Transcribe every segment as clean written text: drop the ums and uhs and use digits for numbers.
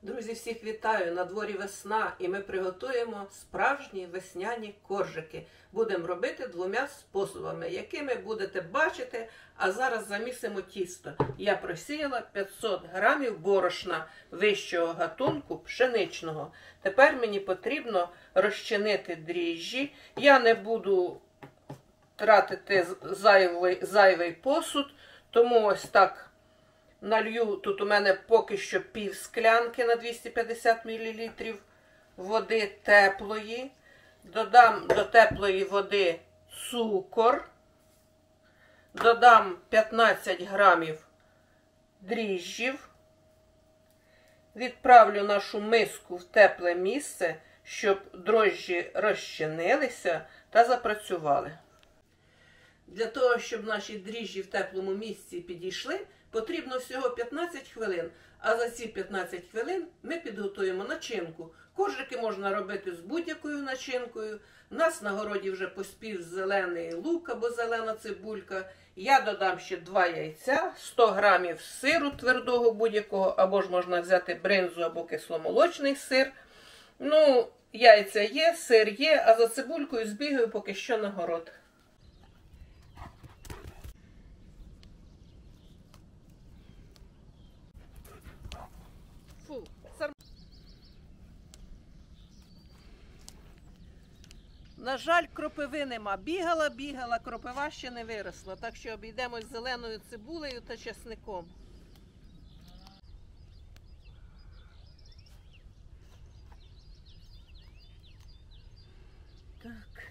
Друзі, всіх вітаю! На дворі весна і ми приготуємо справжні весняні коржики. Будемо робити двома способами, якими будете бачити. А зараз замісимо тісто. Я просіяла 500 грамів борошна вищого гатунку пшеничного. Тепер мені потрібно розчинити дріжджі. Я не буду тратити зайвий посуд, тому ось так. Налью, тут у мене поки що пів склянки на 250 мл води теплої. Додам до теплої води цукор. Додам 15 грамів дріжджів. Відправлю нашу миску в тепле місце, щоб дріжджі розчинилися та запрацювали. Для того, щоб наші дріжджі в теплому місці підійшли, потрібно всього 15 хвилин, а за ці 15 хвилин ми підготуємо начинку. Коржики можна робити з будь-якою начинкою. У нас на городі вже поспів зелений лук або зелена цибулька. Я додам ще 2 яйця, 100 грамів сиру твердого будь-якого, або ж можна взяти бринзу або кисломолочний сир. Ну, яйця є, сир є, а за цибулькою збігаю поки що на город. На жаль, кропиви нема. Бігала, кропива ще не виросла. Так що обійдемось зеленою цибулею та чесником. Так.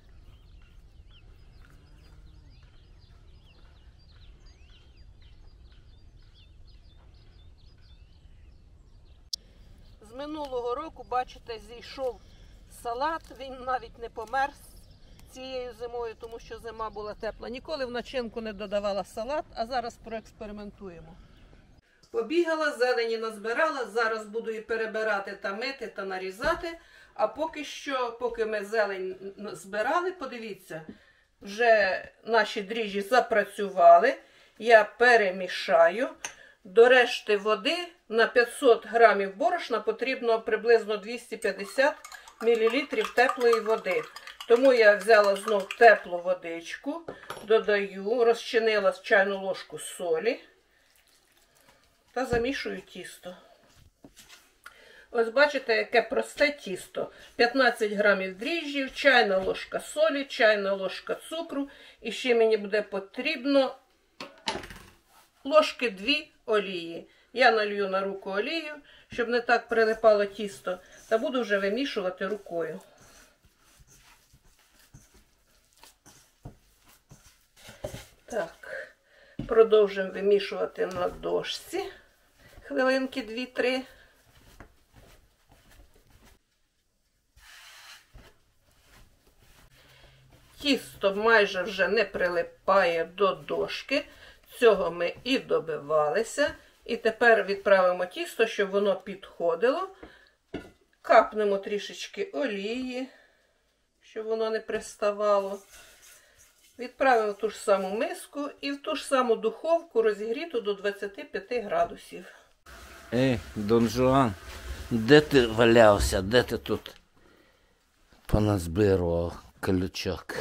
З минулого року, бачите, зійшов салат, він навіть не померз цією зимою, тому що зима була тепла. Ніколи в начинку не додавала салат, а зараз проекспериментуємо. Побігала, зелені назбирала, зараз буду її перебирати та мити та нарізати. А поки що, поки ми зелень збирали, подивіться, вже наші дріжджі запрацювали. Я перемішаю. До решти води на 500 грамів борошна потрібно приблизно 250 мл теплої води. Тому я взяла знов теплу водичку, додаю, розчинила чайну ложку солі та замішую тісто. Ось бачите, яке просте тісто. 15 грамів дріжджів, чайна ложка солі, чайна ложка цукру. І ще мені буде потрібно ложки 2 олії. Я налью на руку олію, щоб не так прилипало тісто, та буду вже вимішувати рукою. Так, продовжуємо вимішувати на дошці хвилинки 2-3. Тісто майже вже не прилипає до дошки, цього ми і добивалися. І тепер відправимо тісто, щоб воно підходило. Капнемо трішечки олії, щоб воно не приставало. Відправимо в ту ж саму миску і в ту ж саму духовку розігріту до 25 градусів. Ей, Дон Жуан, де ти валявся? Де ти тут поназбирував колючок?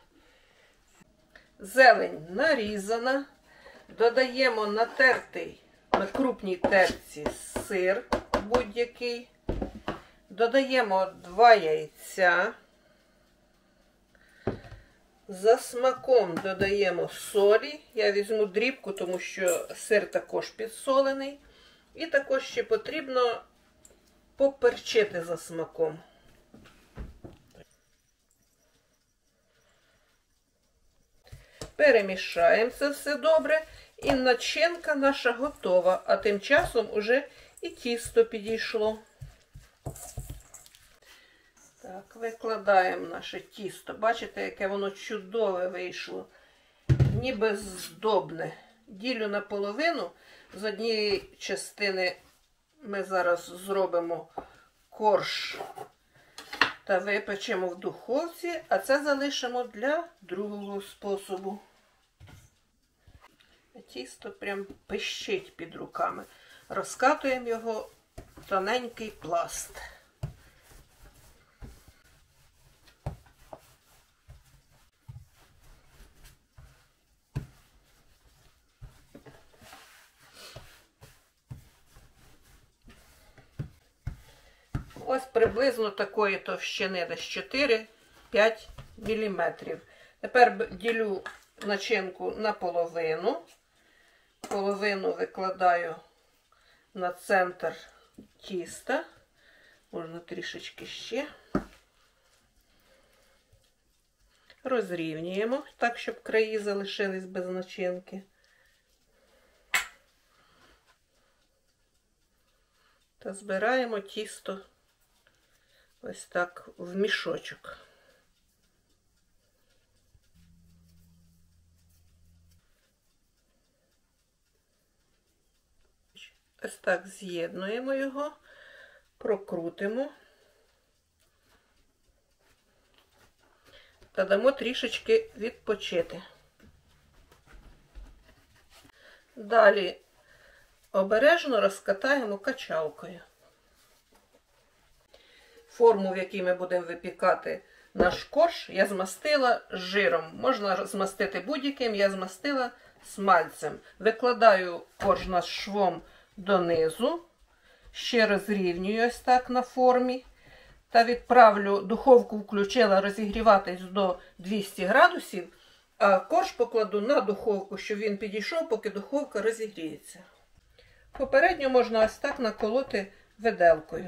Зелень нарізана. Додаємо натертий на крупній терці сир будь-який. Додаємо 2 яйця. За смаком додаємо солі. Я візьму дрібку, тому що сир також підсолений. І також ще потрібно поперчити за смаком. Перемішаємо це все добре. І начинка наша готова, а тим часом уже і тісто підійшло. Так, викладаємо наше тісто. Бачите, яке воно чудове вийшло. Ніби здобне. Ділю на половину. З однієї частини ми зараз зробимо корж та випечемо в духовці, а це залишимо для другого способу. Тісто прям пищить під руками. Розкатуємо його тоненький пласт. Ось приблизно такої товщини, десь 4-5 мм. Тепер ділю начинку на половину. Половину викладаю на центр тіста. Можна трішечки ще. Розрівнюємо, так, щоб краї залишились без начинки. Та збираємо тісто ось так в мішочок. Ось так з'єднуємо його, прокрутимо та дамо трішечки відпочити. Далі обережно розкатаємо качалкою. Форму, в якій ми будемо випікати наш корж, я змастила жиром. Можна змастити будь-яким, я змастила смальцем. Викладаю корж наш швом донизу, ще розрівнюю ось так на формі та відправлю, духовку включила розігріватись до 200 градусів, а корж покладу на духовку, щоб він підійшов, поки духовка розігріється. Попередньо можна ось так наколоти виделкою.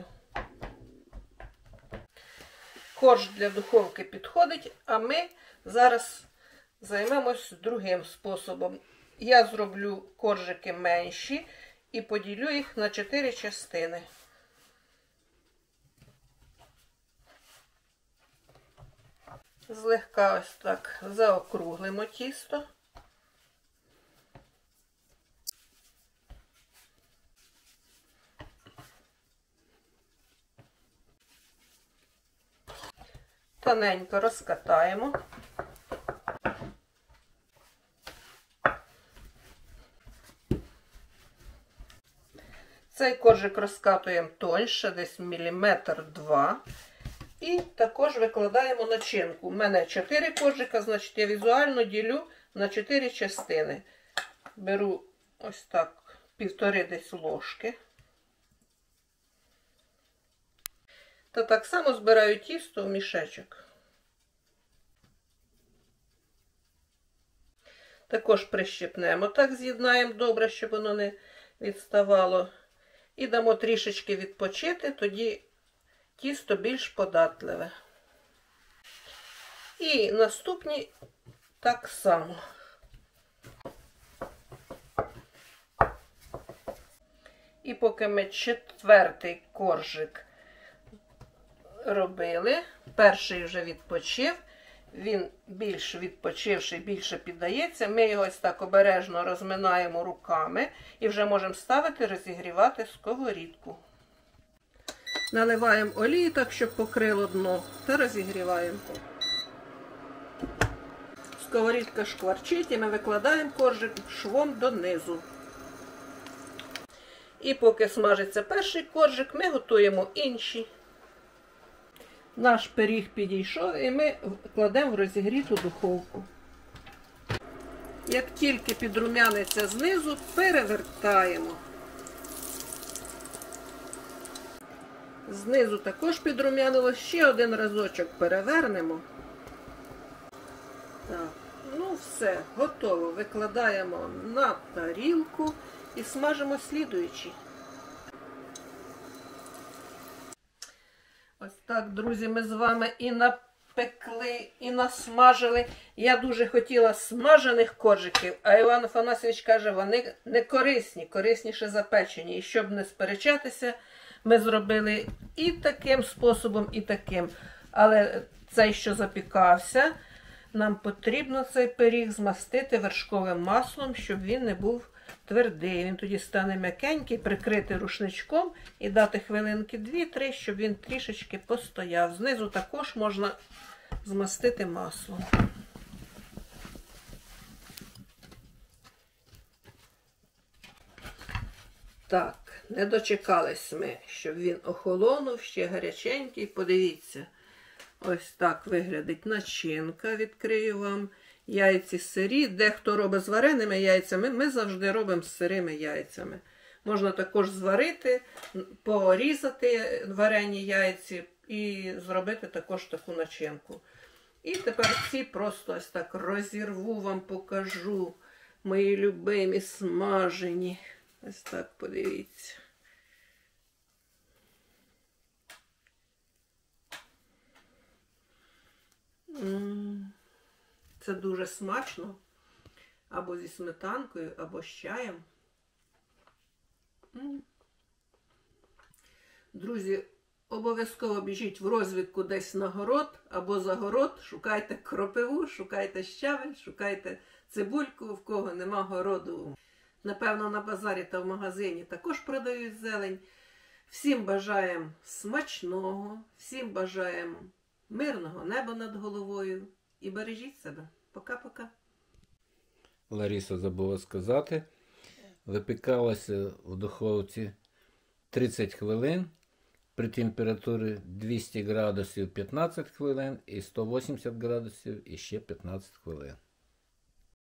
Корж для духовки підходить, а ми зараз займемось другим способом. Я зроблю коржики менші і поділю їх на 4 частини. Злегка ось так заокруглимо тісто. Тоненько розкатаємо. Цей коржик розкатуємо тоньше, десь 1-2 мм. І також викладаємо начинку. У мене 4 коржика, значить я візуально ділю на 4 частини. Беру ось так 1,5 десь ложки. Та так само збираю тісто в мішечок. Також прищепнемо, так з'єднаємо добре, щоб воно не відставало. І дамо трішечки відпочити, тоді тісто більш податливе. І наступні так само. І поки ми 4-й коржик робили, перший вже відпочив, він більш відпочивший, більше піддається, ми його ось так обережно розминаємо руками і вже можемо ставити, розігрівати сковорідку. Наливаємо олію так, щоб покрило дно, та розігріваємо. Сковорідка шкварчить і ми викладаємо коржик швом донизу. І поки смажиться перший коржик, ми готуємо інші. Наш пиріг підійшов і ми кладемо в розігріту духовку. Як тільки підрумяниться знизу, перевертаємо. Знизу також підрумянилось, ще один разочок перевернемо. Так, ну все, готово. Викладаємо на тарілку і смажимо слідуючі. Ось так, друзі, ми з вами і напекли, і насмажили. Я дуже хотіла смажених коржиків, а Іван Афанасьович каже, вони не корисні, корисніше запечені. І щоб не сперечатися, ми зробили і таким способом, і таким. Але цей, що запікався, нам потрібно цей пиріг змастити вершковим маслом, щоб він не був твердий. Він тоді стане м'якенький, прикрити рушничком і дати хвилинки 2-3, щоб він трішечки постояв. Знизу також можна змастити маслом. Так, Не дочекались ми, щоб він охолонув, ще гаряченький. Подивіться, ось так виглядить начинка. Відкрию вам. Яйці сирі. Дехто робить з вареними яйцями. Ми завжди робимо з сирими яйцями. Можна також зварити, порізати варені яйці і зробити також таку начинку. І тепер ці просто ось так розірву, вам покажу. Мої любимі смажені. Ось так, подивіться. Це дуже смачно. Або зі сметанкою, або з чаєм. Друзі, обов'язково біжіть в розвідку десь на город або за город. Шукайте кропиву, шукайте щавель, шукайте цибульку, в кого нема городу. Напевно, на базарі та в магазині також продають зелень. Всім бажаємо смачного, всім бажаємо мирного неба над головою. І бережіть себе. Пока-пока. Лариса забула сказати. Випікалося в духовці 30 хвилин при температурі 200 градусів 15 хвилин і 180 градусів і ще 15 хвилин.